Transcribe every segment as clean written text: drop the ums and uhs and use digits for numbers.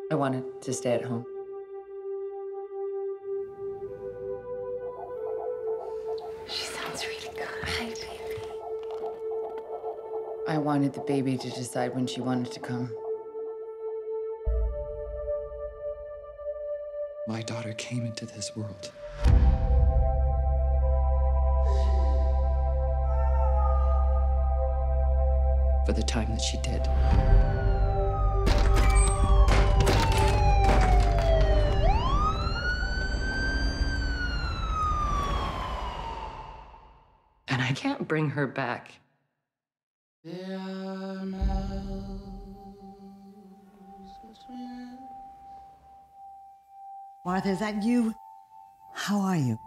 I wanted to stay at home. She sounds really good. Hi, baby. I wanted the baby to decide when she wanted to come. My daughter came into this world. For the time that she did. And I can't bring her back. Martha, is that you? How are you?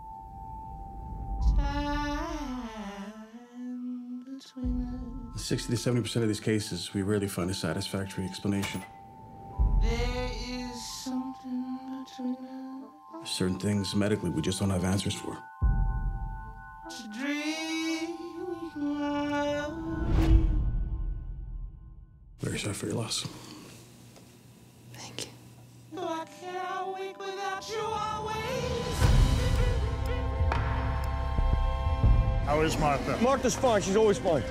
In 60 to 70% of these cases, we rarely find a satisfactory explanation. There's certain things medically we just don't have answers for. Very sorry for your loss. Thank you. How is Martha? Martha's fine. She's always fine.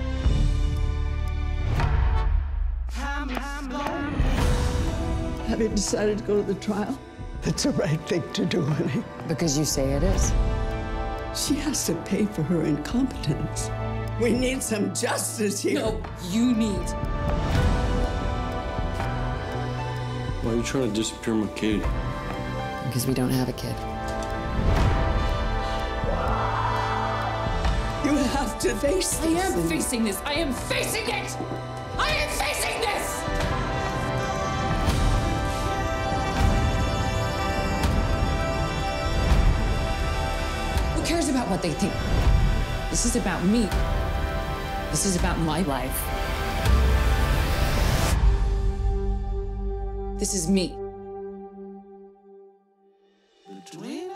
Have you decided to go to the trial? It's the right thing to do, honey. Because you say it is. She has to pay for her incompetence. We need some justice here. No, you need. Why are you trying to disappear my kid? Because we don't have a kid. You have to face this. I am facing this. I am facing it! I am facing this! Who cares about what they think? This is about me. This is about my life. This is me. Between